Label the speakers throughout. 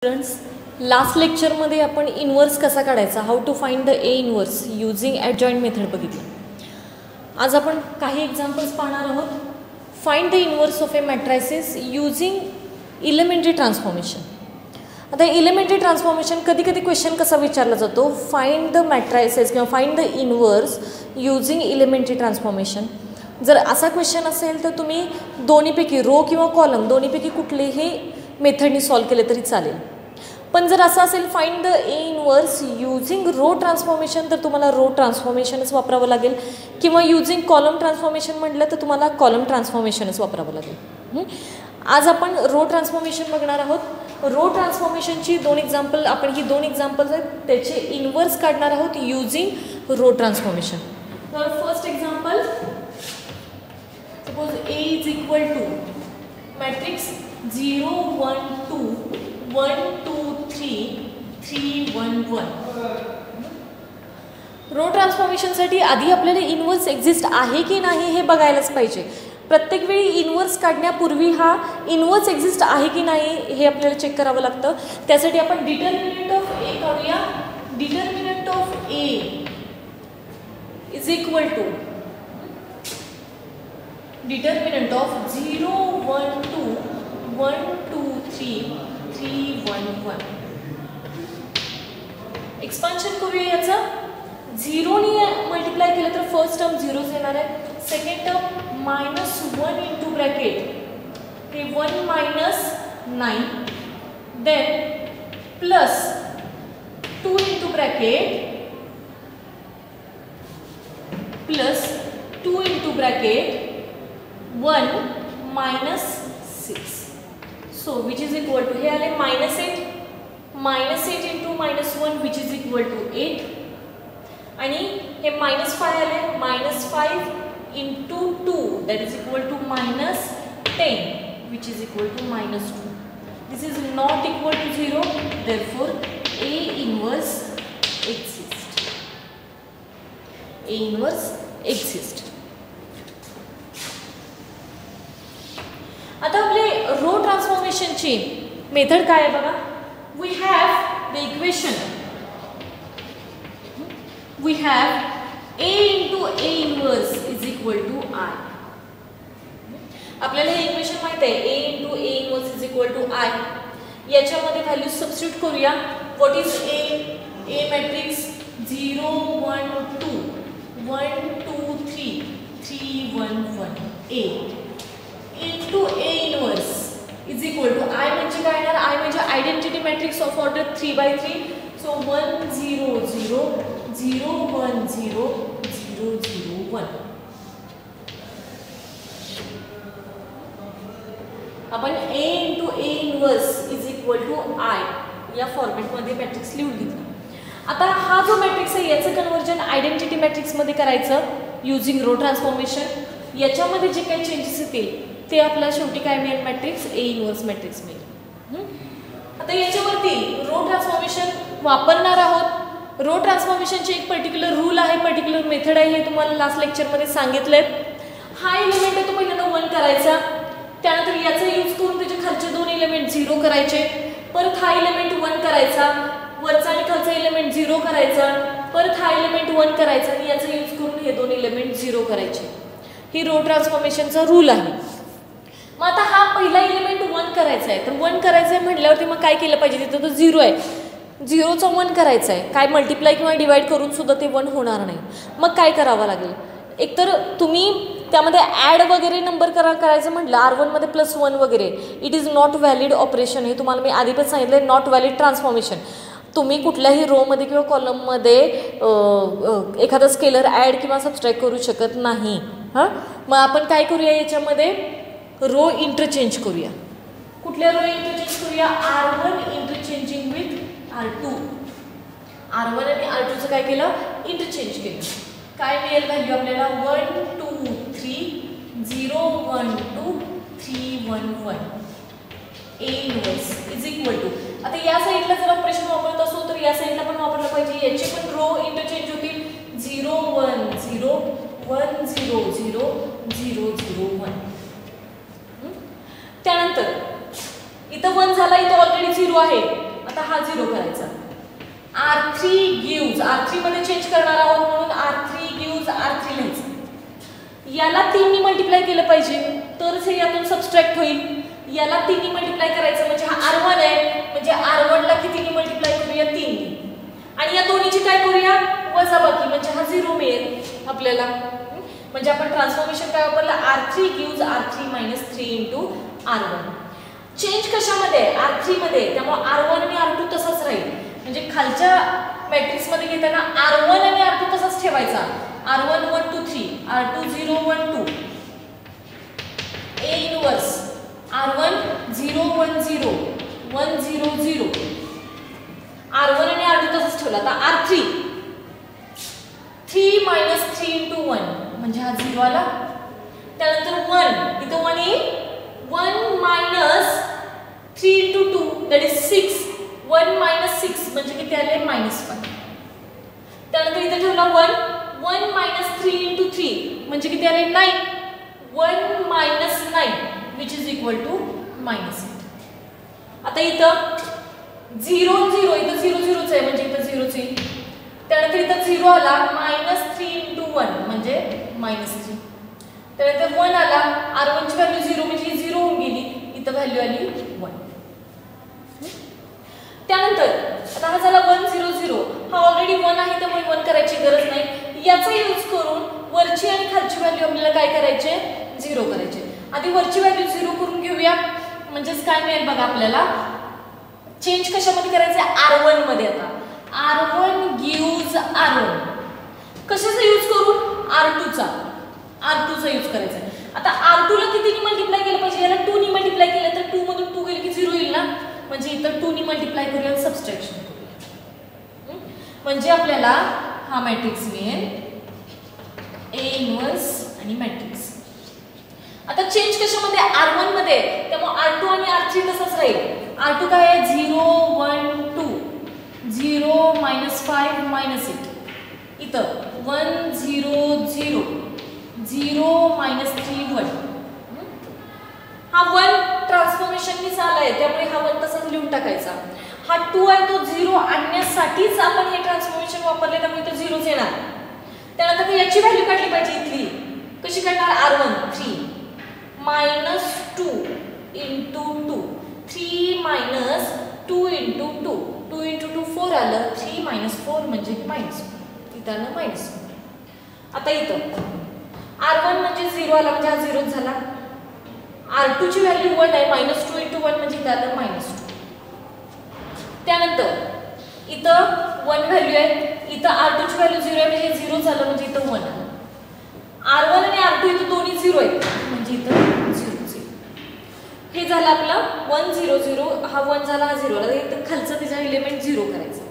Speaker 1: Students, last लेक्चरमध्ये आपण inverse कसा काढायचा, how to find the A inverse using adjoint method बघितलं. आज आपण काही एक्झाम्पल्स पाहणार आहोत. Find the inverse of A matrices using elementary transformation. आता इलेमेंटरी ट्रान्सफॉर्मेशन कधी कधी क्वेश्चन कसा विचारला जातो, फाइंड द मॅट्रायसिस किंवा find the inverse using elementary transformation. जर असा क्वेश्चन असेल तर तुम्ही दोन्हीपैकी रो किंवा कॉलम दोन्हीपैकी कुठलेही मेथडनी सॉल्व केले तरी चालेल. पण जर असं असेल find the A inverse using row transformation तर तुम्हाला रो ट्रान्सफॉर्मेशनच वापरावं लागेल, किंवा यूजिंग कॉलम ट्रान्सफॉर्मेशन म्हटलं तर तुम्हाला कॉलम ट्रान्सफॉर्मेशनच वापरावं लागेल. आज आपण रो ट्रान्सफॉर्मेशन बघणार आहोत. रो ट्रान्सफॉर्मेशनची दोन एक्झाम्पल, आपण ही दोन एक्झाम्पल्स आहेत त्याचे इन्व्हर्स काढणार आहोत यूजिंग रो ट्रान्सफॉर्मेशन. तर first example, suppose A is equal to matrix 0 1 2 1 2 3 3 1 1. Row ट्रान्सफॉर्मेशनसाठी आधी आपल्याला इन्व्हर्स एक्झिस्ट आहे की नाही हे बघायलाच पाहिजे. प्रत्येक वेळी इन्व्हर्स काढण्यापूर्वी हा इन्व्हर्स एक्झिस्ट आहे की नाही हे आपल्याला चेक करावं लागतं. त्यासाठी आपण डिटर्मिनंट ऑफ ए काढूया. Determinant of A is equal to determinant of 0 1 2 1 2 3 3 1 1. Expansion करूया याचं. 0 ने मल्टिप्लाय केलं तर फर्स्ट टर्म 0 येणार आहे. सेकंड टर्म -1 इंटू ब्रॅकेट हे 1 - 9 then plus 2 into bracket plus 2 into bracket 1 - 6. So which is equal to, हे आले -8 into -1 which is equal to 8, आणि हे -5 आले -5 into 2 that is equal to -10 which is equal to -2. This is not equal to 0, therefore A inverse exists. A inverse exists. आता आपले row ट्रान्सफॉर्मेशनची method काय आहे बघा. We have the equation, we have A into A inverse is equal to I. आपल्याला हे equation माहित आहे, A into A inverse is equal to I. याच्यामध्ये व्हॅल्यू सबस्टिट्यूट करूया. What is A? A matrix 0 1 2 1 2 3 3 1 1 A into A inverse is equal to I म्हणजे काय येणार? I म्हणजे identity matrix of order 3/3. So 1 0 0 0 1 0 0 0 1. आपण A into A inverse is equal to I या फॉर्मॅटमध्ये matrix लिहून घेतला. आता हा जो मॅट्रिक्स आहे याचं कन्वर्जन आयडेंटिटी मॅट्रिक्समध्ये करायचं यूजिंग रो ट्रान्सफॉर्मेशन. याच्यामध्ये जे काही चेंजेस येतील ते आपला शेवटी काय मिळेल? मॅट्रिक्स ए इन्व्हर्स मॅट्रिक्स मिळेल. आता याच्यावरती रो ट्रान्सफॉर्मेशन वापरणार आहोत. रो ट्रान्सफॉर्मेशनचे एक पर्टिक्युलर रूल आहे, पर्टिक्युलर मेथड आहे, हे तुम्हाला लास्ट लेक्चरमध्ये सांगितलंय. हा एलिमेंट आहे तो पहिल्यांदा 1 करायचा, त्यानंतर याचा यूज करून त्याचे खालचे 2 एलिमेंट 0 करायचे, परत हा एलिमेंट 1 करायचा, वरचा आणि खालचा एलिमेंट 0 करायचा, परत हा एलिमेंट 1 करायचा आणि याचा यूज करून हे 2 एलिमेंट 0 करायचे. ही रो ट्रान्सफॉर्मेशनचा रूल आहे. मग आता हा पहिला एलिमेंट 1 करायचा आहे, तर 1 करायचं आहे म्हटल्यावरती मग काय केलं पाहिजे? तिथं तो 0 आहे, 0चा 1 करायचा आहे. काय मल्टिप्लाय किंवा डिवाइड करून सुद्धा ते 1 होणार नाही. मग काय करावं लागेल? एकतर तुम्ही त्यामध्ये ॲड वगैरे नंबर करायचं म्हटलं R1 मध्ये +1 वगैरे, it is not valid operation. हे तुम्हाला मी आधी पण सांगितलं आहे, नॉट व्हॅलिड ट्रान्सफॉर्मेशन. तुम्ही कुठल्याही रोमध्ये किंवा कॉलममध्ये एखादा स्केलर ॲड किंवा सबस्ट्रॅक्ट करू शकत नाही. हां, मग आपण काय करूया? याच्यामध्ये रो इंटरचेंज करूया. कुठल्या रो इंटरचेंज करूया? R1 interchanging with R2. R1 आणि R2चं काय केलं? इंटरचेंज केलं. काय मिळेल व्हॅल्यू आपल्याला? 1 2 3 0 1 2 3 1 1. A inverse is equal to, आता या साईडला जर ऑपरेशन वापरत असो तर या साईडला पण वापरलं पाहिजे. याचे पण रो इंटरचेंज होतील. 0 1 0 1 0 0 0 0 1. त्यानंतर इथं 1 झाला, इथं ऑलरेडी 0 आहे, आता हा 0 करायचा. R3 gives, R3 मध्ये चेंज करणार आहोत म्हणून R3 gives R3 लिहायचं. याला 3 नी मल्टिप्लाय केलं पाहिजे तरच हे यातून सबट्रॅक्ट होईल. याला 3 नी मल्टिप्लाय करायचं म्हणजे हा R1 आहे, म्हणजे R1 ला कितीनी मल्टिप्लाय करूया 3 नी. आणि या दोन्हीची काय करूया वजाबाकी म्हणजे हा 0 मिळेल आपल्याला. म्हणजे आपण ट्रान्सफॉर्मेशन काय वापरलं R3 gives R3 - 3 into R1. Change कशामध्ये R3 मध्ये, त्यामुळे R1 आणि R2 तसाच राहील. म्हणजे खालच्या मॅट्रिक्स मध्ये घेताना R1 आणि R2 तसाच ठेवायचा. R1 1 2 3, R2 0 1 2, A inverse R1 0 1 0 1 0 0, R1 आणि R2 तसाच ठेवला. आता R3 3 - 3 into 1 म्हणजे हा 0 आला. त्यानंतर 1 इथं 1 येईल, 1 minus 3 into 2 that is 6, 1 minus 6 म्हणजे किती आले -5. त्यानंतर इथे ठेवला 1 minus 3 into 3 म्हणजे किती आले 9, 1 minus 9 which is equal to -8. आता इथं 0 0 इथं 0 0च आहे म्हणजे इथं 0च येईल. त्यानंतर इथं 0 आला -3 into 1 म्हणजे -3. त्यानंतर 1 आला, R1 ची व्हॅल्यू 0 म्हणजे 0 होऊन गेली, इथं व्हॅल्यू आली 1. त्यानंतर आता हा झाला 1 0 0, हा ऑलरेडी 1 आहे त्यामुळे 1 करायची गरज नाही. याचा यूज करून वरची आणि खालची व्हॅल्यू आपल्याला काय करायचे 0 करायचे. आधी वरची व्हॅल्यू 0 करून घेऊया म्हणजेच काय मिळेल बघा आपल्याला. चेंज कशामध्ये करायचे R1 मध्ये. आता R1 gives R1 कशाचा यूज करून R2चा यूज करायचा. आता R2 ला कितीनी मल्टिप्लाय केलं पाहिजे, याला 2 नी मल्टिप्लाय केलं तर 2 मधून 2 गेले की 0 येईल ना, म्हणजे इथं 2 नी मल्टिप्लाय करूया सबट्रॅक्शन करूया. म्हणजे आपल्याला हा मॅट्रिक्स मिळेल A इनवर्स आणि मॅट्रिक्स. आता चेंज कशामध्ये R1 मध्ये, त्यामुळे R2 आणि R3 तसंच राहील. R2 काय आहे 0 1 2, 0 -5 -8, इथं 1 0 0 0 -3 1. हा 1 ट्रान्सफॉर्मेशननी आलाय त्यामुळे हा 1 तसाच लिहून टाकायचा. हा 2 आहे तो 0 आणण्यासाठीच आपण हे ट्रान्सफॉर्मेशन वापरले त्यामुळे तो 0च येणार. त्यानंतर याची व्हॅल्यू काढली पाहिजे इथली. कशी काढणार R1 3 -2 into 2, 3 - 2 into 2, 2 into 2 4 आलं, 3 - 4 म्हणजे -1, इथं आलं -1. आता इथं R1 म्हणजे 0 आला म्हणजे हा 0 झाला. R2 ची व्हॅल्यू 1 आहे, -2 into 1 म्हणजे इथं आलं -2. त्यानंतर इथं 1 व्हॅल्यू आहे, इथं R2 ची व्हॅल्यू 0 आहे म्हणजे 0 झालं म्हणजे इथं 1 आलं. R1 आणि R2 इथं दोन्ही 0 आहेत म्हणजे इथं 0 0. हे झालं आपलं 1 0 0, हा 1 झाला हा 0 आला. इथं खालचं तिचा एलिमेंट 0 करायचं.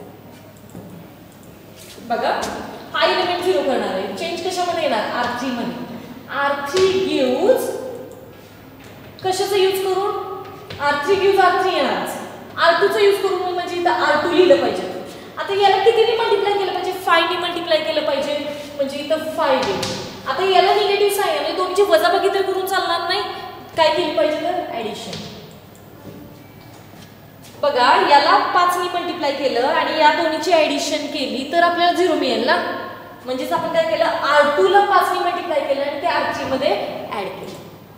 Speaker 1: बघा हा एलिमेंट 0 करणार आहे. चेंज कशामध्ये येणार R3 मध्ये. R3 gives कशाचा यूज करून R3 gives R3 येणार. R2 चा यूज करून म्हणजे इथं R2 लिहिलं पाहिजे. आता याला कितीने मल्टिप्लाय केलं पाहिजे 5 ने मल्टिप्लाय केलं पाहिजे म्हणजे इथं 5 येईल. आता याला निगेटिव्ह साइन म्हणजे दोन्हीची वजाबाकी तर करून चालणार नाही, काय केली पाहिजे तर ऍडिशन. बघा याला 5 ने मल्टिप्लाय केलं आणि या दोन्हीची ऍडिशन केली तर आपल्याला 0 मिळेल ना. म्हणजेच आपण काय केलं R2 ला 5 ने मल्टिप्लाय केलं आणि ते R3 मध्ये ऍड केलं.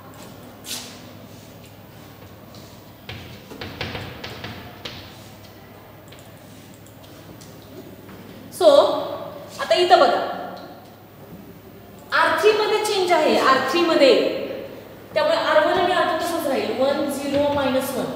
Speaker 1: सो आता इथं बघा R3 मध्ये चेंज आहे, R3 मध्ये त्यामुळे R1 आणि R2 तसंच राहील. 1 0 -1,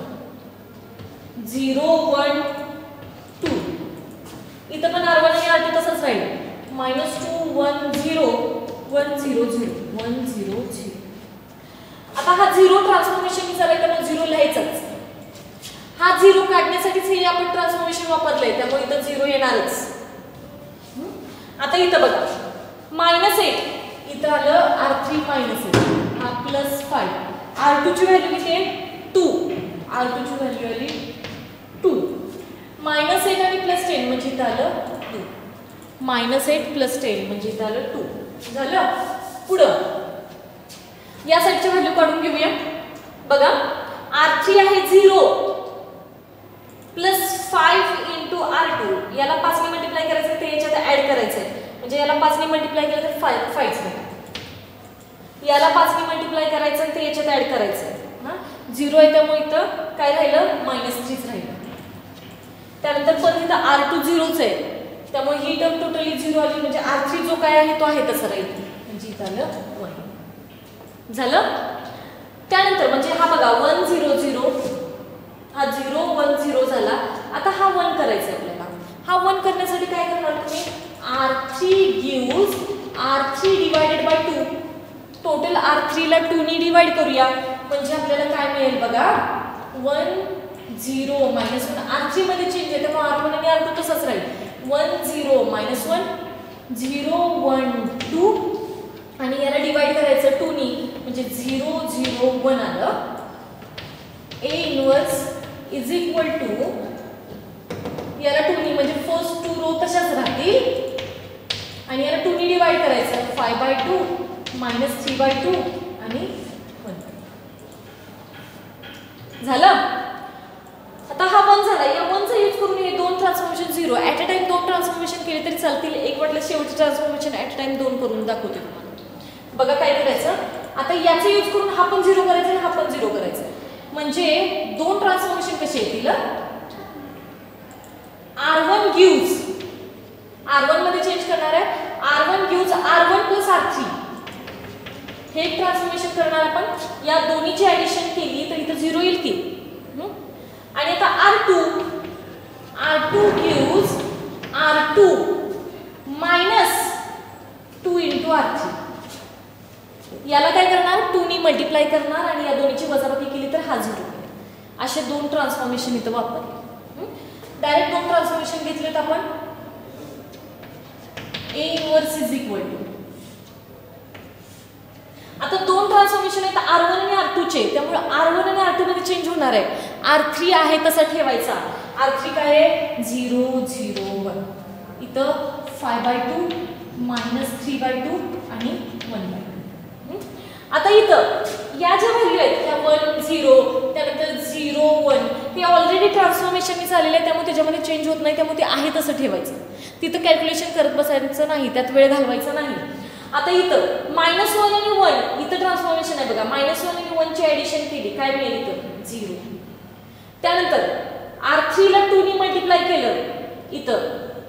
Speaker 1: 0 1 2, इथं पण R1 आणि R2 तसंच राहील. -2 1 0 1 0 0 1 0 0. आता हा 0 ट्रान्सफॉर्मेशन झालंय त्यामुळे 0 लिहायचाच. हा 0 काढण्यासाठीच हे आपण ट्रान्सफॉर्मेशन वापरलंय त्यामुळे इथं 0 येणारच. आता इथं बघा -8, इथं आलं R3 -8, हा +5. R2 ची व्हॅल्यू किती आहे 2, R2 ची व्हॅल्यू आली 2. -8 आणि +10 म्हणजे इथं आलं 2. -8 +10 म्हणजे इथं आलं 2 झालं. पुढं या साईडची व्हॅल्यू काढून घेऊया. बघा R3 आहे 0, प्लस 5 इंटू R2 याला 5 ने मल्टिप्लाय करायचं ते याच्यात ऍड करायचं आहे म्हणजे याला 5 ने मल्टिप्लाय केलं तर 5 याला 5 ने मल्टिप्लाय करायचं आणि ते याच्यात ऍड करायचं हा 0 आहे त्यामुळे इथं काय राहिलं -3 राहिलं त्यानंतर परत इथं R2 0च आहे त्यामुळे ही टर्म टोटली 0 आली म्हणजे R3 जो काय आहे तो आहे तसा राहील म्हणजे इथं आलं 1 झालं त्यानंतर म्हणजे हा बघा 1 0 0 हा 0 1 0 झाला आता हा 1 करायचा आपल्याला हा 1 करण्यासाठी काय करणार तुम्ही R3 gives R3 divided by 2 total R3 ला 2 ने डिवाइड करूया म्हणजे आपल्याला काय मिळेल बघा 1 0 -1 R3 मध्ये चेंज आहे त्यामुळे R1 आणि R2 तसंच राहील 1 0 -1 0 1 2 आणि याला डिवाइड करायचं 2 ने म्हणजे 0 0 1 आलं A inverse is equal to याला 2 ने म्हणजे फर्स्ट 2 रो तशाच राहतील आणि याला 2 ने डिवाइड करायचं 5/2 -3/2 आणि 1 झालं आता हा 1 झाला या 1 चा यूज करून हे दोन ट्रान्सफॉर्मेशन 0 ऍट अ टाइम दोन ट्रान्सफॉर्मेशन केले तरी चालतील एक वाटलं शेवटचे ट्रान्सफॉर्मेशन ऍट अ टाइम दोन करून दाखवते तुम्हाला बघा काय करायचं आता याचा यूज करून हा पण 0 करायचा आणि हा पण 0 करायचा म्हणजे दोन ट्रान्सफॉर्मेशन कसे येतील R1 gives R1 मध्ये चेंज करणार आहे R1 gives R1 + R3 हे एक ट्रान्सफॉर्मेशन करणार आपण या दोन्हीची ऍडिशन केली तर इथं 0 येईल की आणि आता R2 gives R2 - 2 * R3 याला काय करणार 2 ने मल्टिप्लाय करणार आणि या दोन्हीची वजाबाकी केली तर हा 0 मिळेल असे दोन ट्रान्सफॉर्मेशन इथं वापरले डायरेक्ट दोन ट्रान्सफॉर्मेशन घेतलेत आपण A inverse is equal to आता दोन ट्रान्सफॉर्मेशन आहेत R1 आणि R2 चे त्यामुळे R1 आणि R2 मध्ये चेंज होणार आहे R3 आहे तसा ठेवायचा R3 काय आहे 0 0 1 इथं 5/2 -3/2 आणि 1/2 आता इथं या ज्या व्हॅल्यू आहेत त्या 1 0 त्यानंतर 0 1 हे ऑलरेडी ट्रान्सफॉर्मेशन झालेले आहे त्यामुळे त्याच्यामध्ये चेंज होत नाही त्यामुळे ते आहे तसं ठेवायचं तिथं कॅल्क्युलेशन करत बसायचं नाही त्यात वेळ घालवायचा नाही आता इथं -1 आणि 1 इथं ट्रान्सफॉर्मेशन आहे बघा -1 आणि 1 ची ऍडिशन केली काय मिळेल इथं 0 त्यानंतर R3 ला 2 ने मल्टिप्लाय केलं इथं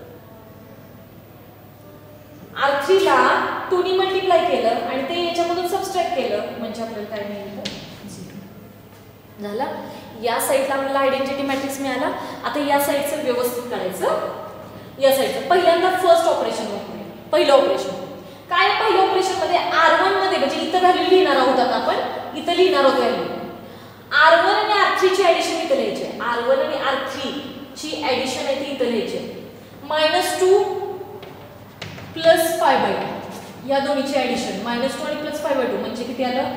Speaker 1: R3 ला 2 ने मल्टिप्लाय केलं आणि ते याच्यामधून सबट्रॅक्ट केलं म्हणजे आपल्याला काय मिळेल 0 झालं या साइडला आपल्याला आयडेंटिटी मॅट्रिक्स मिळाला आता या साइडचं व्यवस्थित करायचं या साइडचं पहिल्यांदा फर्स्ट ऑपरेशन वापरूया पहिलं ऑपरेशन काय पहिल्या ऑपरेशन मध्ये R1 मध्ये म्हणजे इथं व्हॅल्यू लिहिणार आहोत आता आपण इथं लिहिणार आहोत व्हॅल्यू R1 आणि R3 ची ऍडिशन इथं लिहायची आहे R1 आणि R3 ची ऍडिशन आहे ती इथं लिहायची आहे -2 + 5/2 या दोन्हीची ऍडिशन -2 आणि +5/2 म्हणजे किती आलं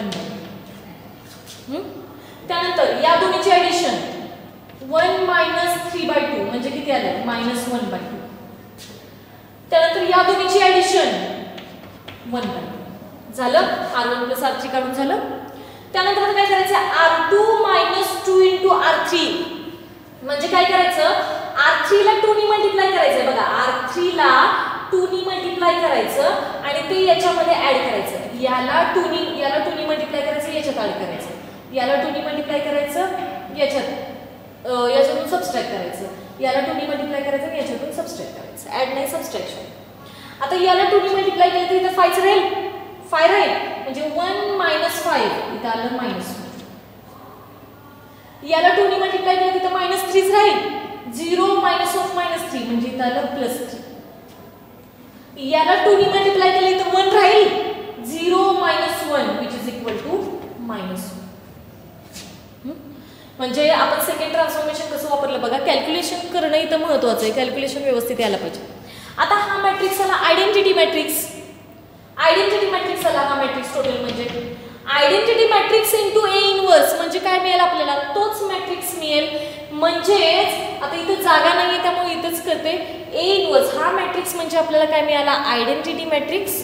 Speaker 1: 1/2 त्यानंतर या दोन्हीची ऍडिशन 1 - 3/2 म्हणजे किती आलं -1/2 त्यानंतर या दोन्हीची ऍडिशन 1/2 झालं R1 + R3 काढून झालं त्यानंतर आता काय करायचं R2 - 2 * R3 म्हणजे काय करायचं R3 ला 2 ने मल्टिप्लाय करायचं बघा R3 ला 2 ने मल्टिप्लाय करायचं आणि ते याच्यामध्ये ऍड करायचं याला 2 ने मल्टिप्लाय करायचं याच्यात ऍड करायचं याला 2 ने मल्टिप्लाय करायचं याच्यातून सबट्रॅक्ट करायचं याला 2 ने मल्टिप्लाय करायचं आणि याच्यातून सबट्रॅक्ट करायचं ऍड नाही सबट्रॅक्शन आता याला 2 ने मल्टिप्लाय केलं तर इथं 5 राहील 5 राहील म्हणजे 1 - 5 इथं आलं -1 याला 2 ने मल्टिप्लाय केलं तिथं -3 राहील 0 - -3 म्हणजे इथं आलं +3 याला 2 ने मल्टिप्लाय केलं तर 1 राहील 0 - 1 which is equal to -1 म्हणजे आपण सेकंड ट्रान्सफॉर्मेशन कसं वापरलं बघा कॅल्क्युलेशन करणं इथं महत्त्वाचं आहे कॅल्क्युलेशन व्यवस्थित यायला पाहिजे आता हा मॅट्रिक्स आला आयडेंटिटी मॅट्रिक्स आला हा मॅट्रिक्स टोटल म्हणजे आयडेंटिटी मॅट्रिक्स * A इनवर्स म्हणजे काय मिळेल आपल्याला तोच मॅट्रिक्स मिळेल म्हणजेच आता इथं जागा नाहीये त्यामुळे इथंच करते A इनवर्स हा मॅट्रिक्स म्हणजे आपल्याला काय मिळाला आयडेंटिटी मॅट्रिक्स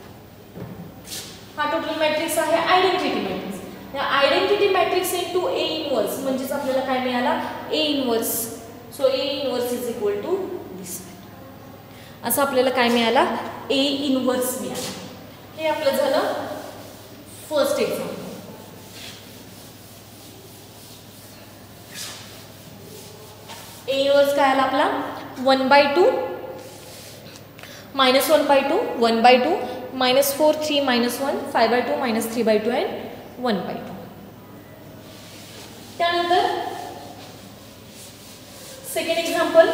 Speaker 1: हा टोटल मॅट्रिक्स आहे आयडेंटिटी मॅट्रिक्स या आयडेंटिटी मॅट्रिक्स * A इनवर्स म्हणजेच आपल्याला काय मिळाला A inverse. So A inverse is equal to this. असं आपल्याला काय मिळाला? ए इनवर्स मिळाला. हे आपलं झालं फर्स्ट एक्झाम्पल. ए इनवर्स काय आला आपला? 1/2 -1/2 1/2 -4 3 -1 5/2 -3/2 and 1/2. त्यानंतर second example.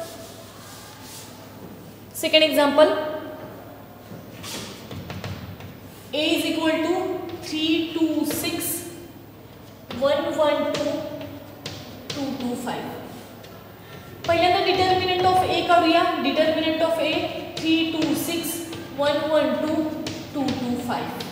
Speaker 1: A is equal to 3 2 6 1 1 2 2 2 5. पहिल्यांदा डिटर्मिनंट ऑफ ए काढूया. Determinant of A 3 2 6 1 1 2 2 2 5.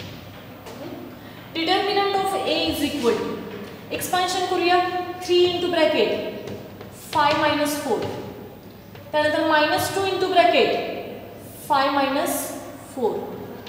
Speaker 1: Determinant of A is equal to expansion करूया. 3 इंटू ब्रॅकेट 5 - 4. त्यानंतर -2 इंटू ब्रॅकेट 5 - 4.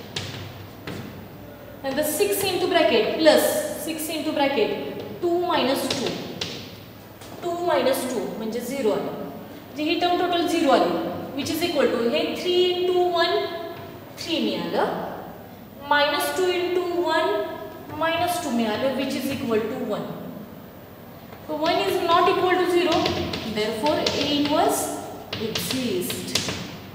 Speaker 1: त्यानंतर 6 into bracket plus 6 into bracket 2 - 2 2 - 2 म्हणजे 0 आलं. जी ही टर्म टोटल 0 आली. Which is equal to हे 3 into 1 3 मिळालं. -2 इंटू 1 -2 मिळालं. Which is equal to 1. So 1 is not equal to 0. Therefore A inverse exists.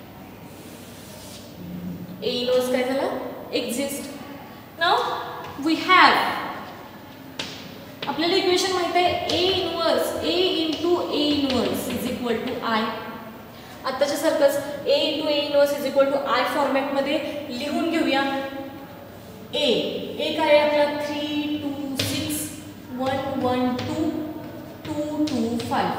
Speaker 1: A inverse काय झाला? Exist. Now we have आपल्याला equation माहित आहे A inverse A into A inverse is equal to I. आत्ताच्या सारखंच A into A inverse is equal to I format मध्ये लिहून घेऊया. A काय आहे आपला? 3 2 6 1 1 2 2 2 5.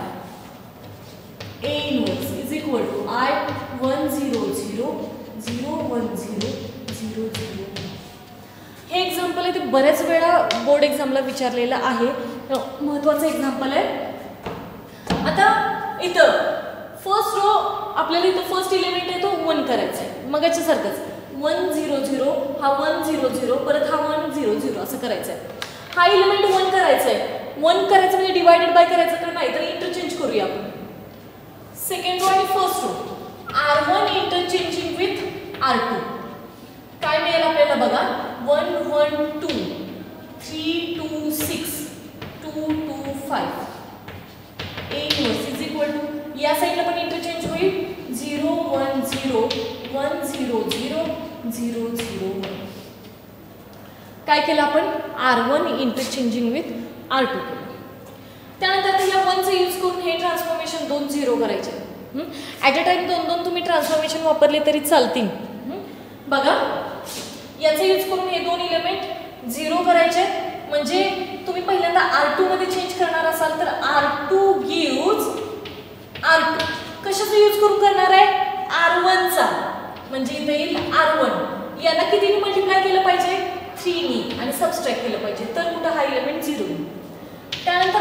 Speaker 1: A inverse is equal to I 1 0 0 0 1 0 0 0. हे एक्झाम्पल आहे ते बऱ्याच वेळा बोर्ड एक्झामला विचारलेलं आहे. महत्त्वाचं एक्झाम्पल आहे. आता इथं फर्स्ट रो आपल्याला इथं फर्स्ट एलिमेंट आहे तो 1 करायचा आहे. मगाच्या सारखंच 1 0 0 हा 1 0 0 परत हा 1 0 0 असं करायचं आहे. हा एलिमेंट 1 करायचा आहे. 1 करायचं म्हणजे डिवायडेड बाय करायचं का नाही तर इंटरचेंज करूया आपण. सेकंड रो आणि first row R1 interchanging with R2 काय मिळेल आपल्याला बघा. 1 1 2 3 2 6 2 2 5. A inverse is equal to या साइडला पण इंटरचेंज होईल. 0 1 0 1 0 0 0 0 1. काय केलं आपण? R1 इंटरचेंजिंग विथ R2 केलं. त्यानंतर या 1 चा यूज करून हे ट्रान्सफॉर्मेशन 2 0 करायचे. ॲट अ टाइम 2 तुम्ही ट्रान्सफॉर्मेशन वापरले तरी चालतील. बघा याचा यूज करून हे 2 एलिमेंट 0 करायचे. म्हणजे तुम्ही पहिल्यांदा R2 मध्ये चेंज करणार असाल तर R2 गिव्स R2. कशाचा यूज करून करणार आहे? R1 चा. म्हणजे इथे येईल R1. याला कितीने मल्टिप्लाय केलं पाहिजे? 3 नी आणि सबट्रॅक्ट केलं पाहिजे. तर कुठं हा एलिमेंट 0 येईल. त्यानंतर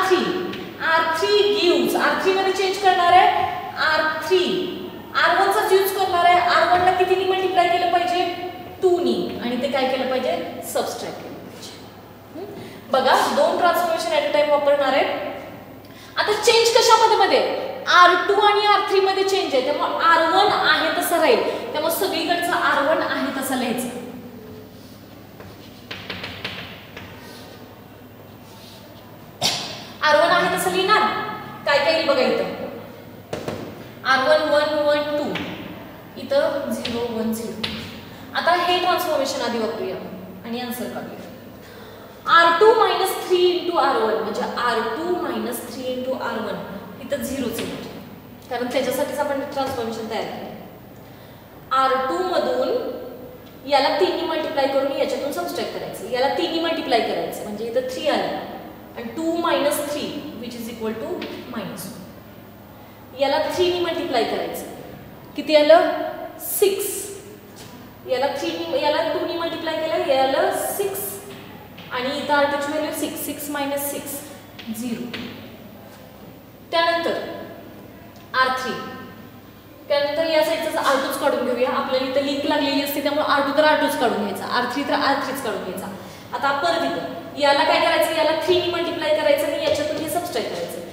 Speaker 1: R3 गिव्स R3 मध्ये चेंज करणार आहे R3. R1 चा यूज करणार आहे. R1 ला कितीने मल्टिप्लाय केलं पाहिजे? 2 नी आणि ते काय केलं पाहिजे? सबट्रॅक्ट केलं पाहिजे. बघा 2 ट्रान्सफॉर्मेशन ॲट अ टाइम वापरणार आहे. आता चेंज कशामध्ये? R2 आणि R3 मध्ये चेंज आहे. त्यामुळे R1 आहे तसं राहील. त्यामुळे सगळीकडचं R1 आहे तसं लिहायचं. R1 आहे तसं लिहिणार. काय काय येईल बघा इथं. R1 1 1 2 इथं 0 1 0. आता हे ट्रान्सफॉर्मेशन आधी वापरूया आणि आन्सर काढूया. R2 - 3 into R1 म्हणजे R2 - 3 into R1 इथं 0च येईल. कारण त्याच्यासाठीच आपण ट्रान्सफॉर्मेशन तयार केलं. R2 मधून याला 3 नी मल्टिप्लाय करून याच्यातून सबट्रॅक्ट करायचं. याला 3 नी मल्टिप्लाय करायचं म्हणजे इथं 3 आलं आणि 2 - 3 विच इज इक्वल टू -1. याला 3 नी मल्टिप्लाय करायचं. किती आलं? 6. याला 2 नी मल्टिप्लाय केलं याला 6 आणि इथं R2ची व्हॅल्यू 6 6 - 6 0. त्यानंतर R3. त्यानंतर या साईडचा R2च काढून घेऊया. आपल्याला इथं लिंक लागलेली असते त्यामुळे R2 तर R2च काढून घ्यायचा. R3 तर R3च काढून घ्यायचा. आता परत इथं याला काय करायचं? याला 3 नी मल्टिप्लाय करायचं आणि याच्यातून हे सबट्रॅक्ट करायचं.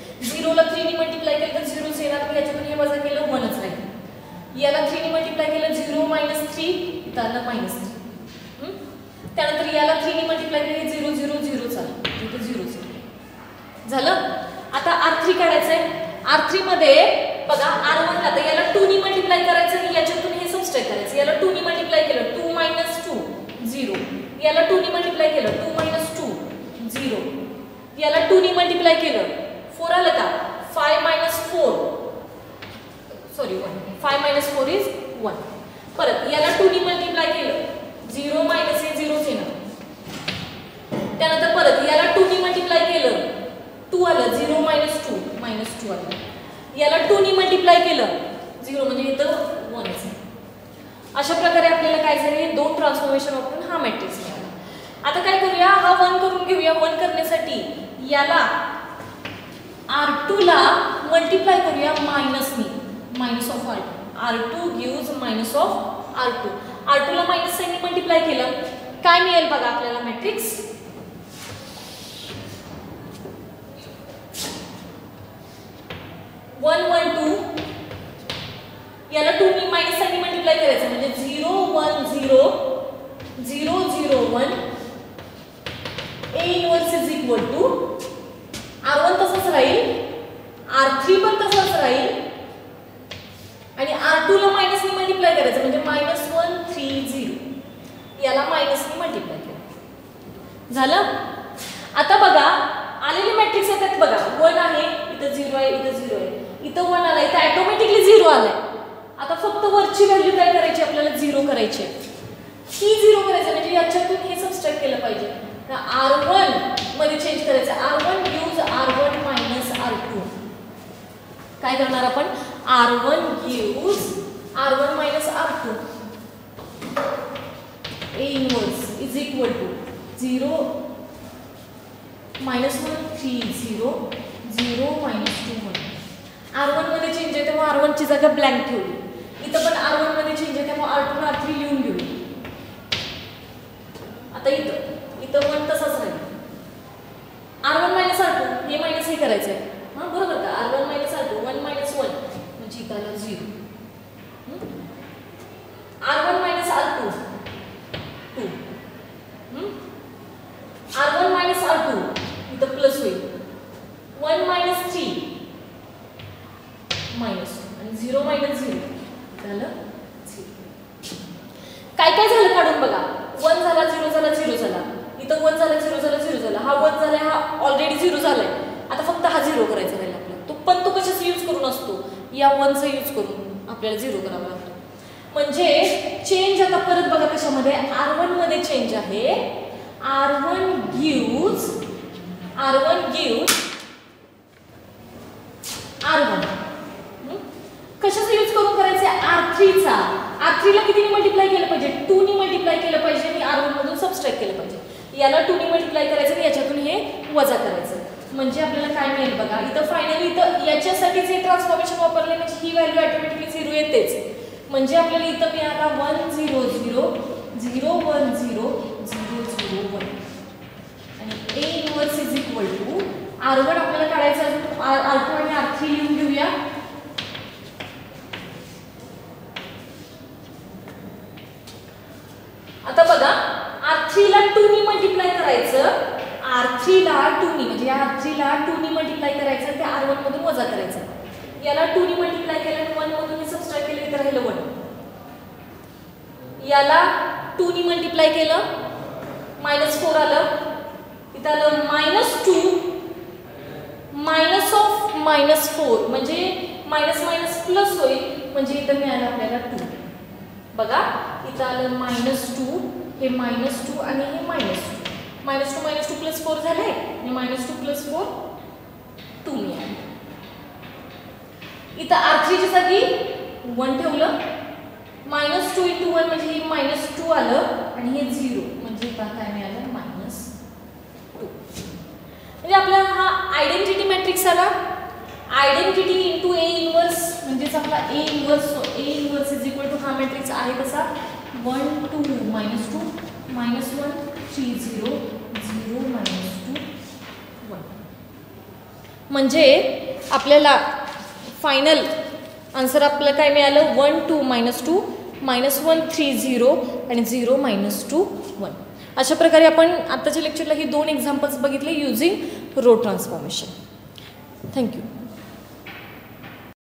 Speaker 1: झिरोला 3 ने मल्टिप्लाय केलं तर झिरोच येणार, तर याच्यातून हे वजा केलं 1च राहील. याला 3 ने मल्टिप्लाय केलं 0 - 3 इथं आलं -3. त्यानंतर याला 3 ने मल्टिप्लाय केलं 0 0 0 झालं, इथं 0 झालं. आता R3 काढायचं आहे. R3 मध्ये बघा R1 आता याला 2 ने मल्टिप्लाय करायचं आणि याच्यातून हे सबट्रॅक्ट करायचं. याला 2 ने मल्टिप्लाय केलं 2 - 2 0. याला 2 ने मल्टिप्लाय केलं 2 - 2 0. याला 2 ने मल्टिप्लाय केलं 4 आलं का 5 - 4 सॉरी 1 5 - 4 इज 1. परत याला 2 ने मल्टिप्लाय केलं 0 - हे 0च येणार. त्यानंतर परत याला 2 ने मल्टिप्लाय केलं 2 आलं 0 - 2 -2 आलं. याला 2 ने मल्टिप्लाय केलं 0 म्हणजे इथं 1च. अशा प्रकारे आपल्याला काय झाले दोन ट्रान्सफॉर्मेशन वापरून हा मॅट्रिक्स मिळाला. आता काय करूया हा 1 करून घेऊया. 1 करण्यासाठी याला R2 ला मल्टिप्लाय करूया मायनसनी minus of R2. R2 gives minus of R2. R2 ला मायनस साइन मल्टिप्लाय केलं काय मिळेल बघा आपल्याला मॅट्रिक्स 1 1 2. याला 2 ने मायनस साइन मल्टिप्लाय करायचं म्हणजे 0 1 0 0 0 1. A inverse is equal to R1 तसंच राहील, R3 पण तसंच राहील आणि R2 ला मायनस ने मल्टिप्लाय करायचं म्हणजे -1 3 0. याला मायनस ने मल्टिप्लाय केलं झालं. आता बघा आलेले मॅट्रिक्स येतात बघा 1 आहे इथं 0 आहे इथं 0 आहे इथं 1 आला इथं ऑटोमॅटिकली 0 आलाय. आता फक्त वरची व्हॅल्यू काय करायची आपल्याला 0 करायची आहे. ही 0 करायचं म्हणजे याच्यातून हे सबट्रॅक्ट केलं पाहिजे. तर R1 मध्ये चेंज करायचं. R1 gives R1 - R2. काय करणार आपण R1 gives R1 - R2. A inverse is equal to 0 -1 3 0 0 - 2 1. R1 मध्ये चेंज आहे तेव्हा R1 ची जागा ब्लँक ठेवली. इथं पण R1 मध्ये चेंज आहे तेव्हा R2 R3 लिहून घेऊ. आता इथं 1 तसाच राहील. R1 - R2 हे मायनस हे करायचं आहे हां बरोबर का. R1 - R2 1 - 1 म्हणजे इथं आलं 0. R1 - R2 2. R1 - R2 इथं प्लस होईल 1 - 3 मायनस आणि 0 - 0 झालं 0. काय काय झालं काढून बघा 1 झाला 0 झाला 0 झाला इथं 1 झाला 0 झाला 0 झाला हा 1 झालाय हा ऑलरेडी 0 झालाय. आता फक्त हा 0 करायचा राहील आपल्याला. तो पण तो कशाचा यूज करून असतो या 1 चा यूज करून आपल्याला 0 करावा लागतो. म्हणजे चेंज आता परत बघा कशामध्ये R1 मध्ये चेंज आहे. R1 गिव्स R1 कशाचा यूज करून करायचं R3 चा. R3 ला कितीने मल्टिप्लाय केलं पाहिजे 2 ने मल्टिप्लाय केलं पाहिजे आणि R1 मधून सबट्रॅक्ट केलं पाहिजे. याला 2 ने मल्टिप्लाय करायचं आणि याच्यातून हे वजा करायचं म्हणजे आपल्याला काय मिळेल बघा. इथं फायनली इथं याच्यासाठीच हे ट्रान्सफॉर्मेशन वापरले म्हणजे ही व्हॅल्यू ऑटोमॅटिकली 0 येतेच. म्हणजे आपल्याला इथं मिळाला 1 0 0 0 1 0 0 0 1 आणि A inverse is equal to R1 आपल्याला काढायचं असेल R2 आणि R3 लिहून घेऊया. आता बघा R3 ला 2 ने मल्टिप्लाय करायचं. R3 ला 2 ने म्हणजे या R3 ला 2 ने मल्टिप्लाय करायचं ते R1 मधून वजा करायचं. याला 2 ने मल्टिप्लाय केलं आणि 1 मधून सबट्रॅक्ट केलं तर राहिलं 1. याला 2 ने मल्टिप्लाय केलं -4 आलं इथं आलं -2 मायनस ऑफ -4 म्हणजे मायनस मायनस प्लस होईल म्हणजे इथं मिळालं आपल्याला 2. बघा इथं आलं -2 हे -2 आणि हे -2 -2 प्लस 4 झाले आणि -2 प्लस 4 2 मिळाले. इथं R3 च्या जागी 1 ठेवलं -2 × 1 म्हणजे हे -2 आलं आणि हे 0 म्हणजे इथं काय मिळालं -2. म्हणजे आपल्याला हा आयडेंटिटी मॅट्रिक्स आला. आयडेंटिटी इंटू A इन्व्हर्स म्हणजेच आपला A inverse is equal to हा मॅट्रिक्स आहे कसा 1 2 -2 -1 3 0 0 -2 1. म्हणजे आपल्याला फायनल आन्सर आपल्याला काय मिळालं 1 2 -2 -1 3 0 आणि 0 -2 1. अशा प्रकारे आपण आत्ताच्या लेक्चरला ही 2 एक्झाम्पल्स बघितले युजिंग रो ट्रान्सफॉर्मेशन. थँक्यू.